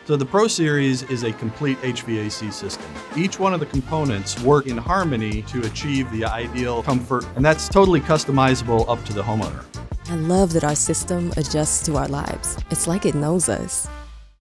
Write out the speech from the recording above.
So the Pro Series is a complete HVAC system. Each one of the components work in harmony to achieve the ideal comfort, and that's totally customizable up to the homeowner. I love that our system adjusts to our lives. It's like it knows us.